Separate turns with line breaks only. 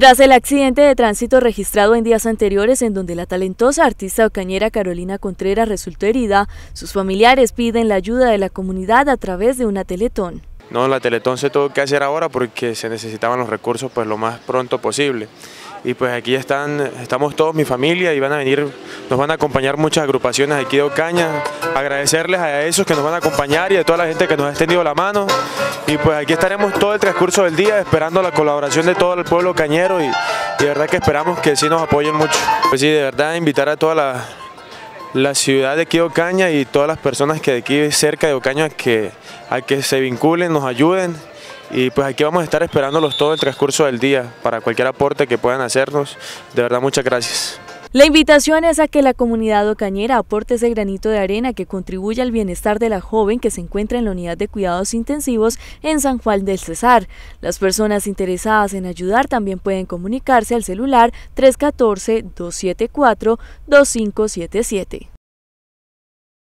Tras el accidente de tránsito registrado en días anteriores en donde la talentosa artista ocañera Carolina Contreras resultó herida, sus familiares piden la ayuda de la comunidad a través de una teletón.
No, la teletón se tuvo que hacer ahora porque se necesitaban los recursos pues lo más pronto posible. Y pues aquí estamos todos, mi familia, y van a venir, nos van a acompañar muchas agrupaciones aquí de Ocaña. Agradecerles a esos que nos van a acompañar y a toda la gente que nos ha extendido la mano. Y pues aquí estaremos todo el transcurso del día esperando la colaboración de todo el pueblo ocañero y de verdad que esperamos que sí nos apoyen mucho. Pues sí, de verdad invitar a toda la ciudad de aquí de Ocaña y todas las personas que de aquí cerca de Ocaña a que se vinculen, nos ayuden. Y pues aquí vamos a estar esperándolos todo el transcurso del día para cualquier aporte que puedan hacernos. De verdad, muchas gracias.
La invitación es a que la comunidad ocañera aporte ese granito de arena que contribuye al bienestar de la joven que se encuentra en la unidad de cuidados intensivos en San Juan del Cesar. Las personas interesadas en ayudar también pueden comunicarse al celular 314-274-2577.